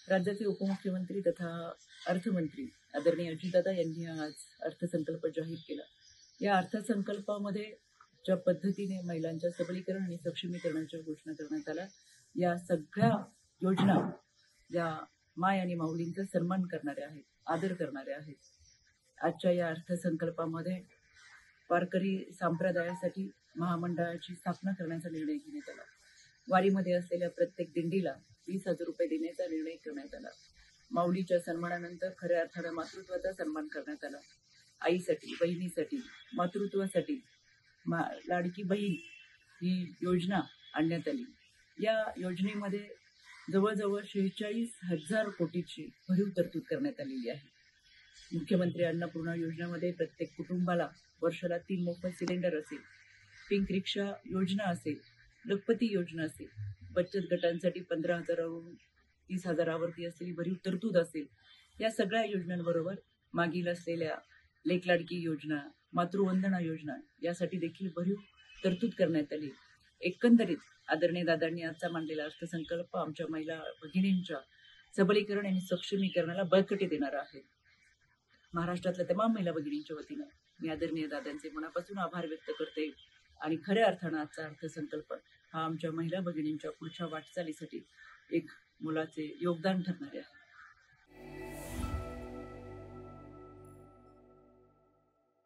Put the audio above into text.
राज्याचे उपमुख्यमंत्री तथा अर्थमंत्री आदरणीय अजितदादा यांनी आज अर्थसंकल्प जाहीर केला। या अर्थसंकल्पामध्ये ज्या पद्धतीने महिलांच्या सबलीकरण आणि सक्षमीकरणाच्या घोषणा करण्यात आल्या, या सगळ्या योजना या माय आणि माऊलींचा सन्मान करणाऱ्या आहेत, आदर करणाऱ्या आहेत। आजच्या या अर्थसंकल्पामध्ये वारकरी संप्रदायासाठी महामंडळाची स्थापना करण्याचा निर्णय घेण्यात आला। वारीमध्ये असलेल्या प्रत्येक दिंडीला 20,000 रुपये देण्याचा निर्णय करण्यात आला। माऊलीच्या सन्मानानंतर खऱ्या अर्थाने मातृत्वाचा सन्मान करण्यात आला। आईसाठी, बहिणीसाठी, मातृत्वासाठी लाडकी बहीण ही योजना आणण्यात आली। या योजनेमध्ये जवळजवळ 46,000 कोटीची भरीव तरतूद करण्यात आलेली आहे। मुख्यमंत्री अन्नपूर्णा योजनेमध्ये प्रत्येक कुटुंबाला वर्षाला 3 मोफत सिलेंडर असेल, पिंक रिक्षा योजना असेल, लखपती योजना असेल, बचत गटांसाठी 15,000वरून 30,000वरती असलेली भरीव तरतूद असेल। या सगळ्या योजनांबरोबर मागील असलेल्या लेक लाडकी योजना, मातृवंदना योजना यासाठी देखील भरीव तरतूद करण्यात आली। एकंदरीत आदरणीय दादांनी आजचा मांडलेला अर्थसंकल्प आमच्या महिला भगिनींच्या सबलीकरण आणि सक्षमीकरणाला बळकटी देणारा आहे। महाराष्ट्रातल्या तमाम महिला भगिनींच्या वतीनं मी आदरणीय दादांचे मनापासून आभार व्यक्त करते आणि खऱ्या अर्थानं आजचा अर्थसंकल्प हा आमच्या महिला भगिनींच्या पुढच्या वाटचालीसाठी एक मोलाचे योगदान ठरणारे आहे।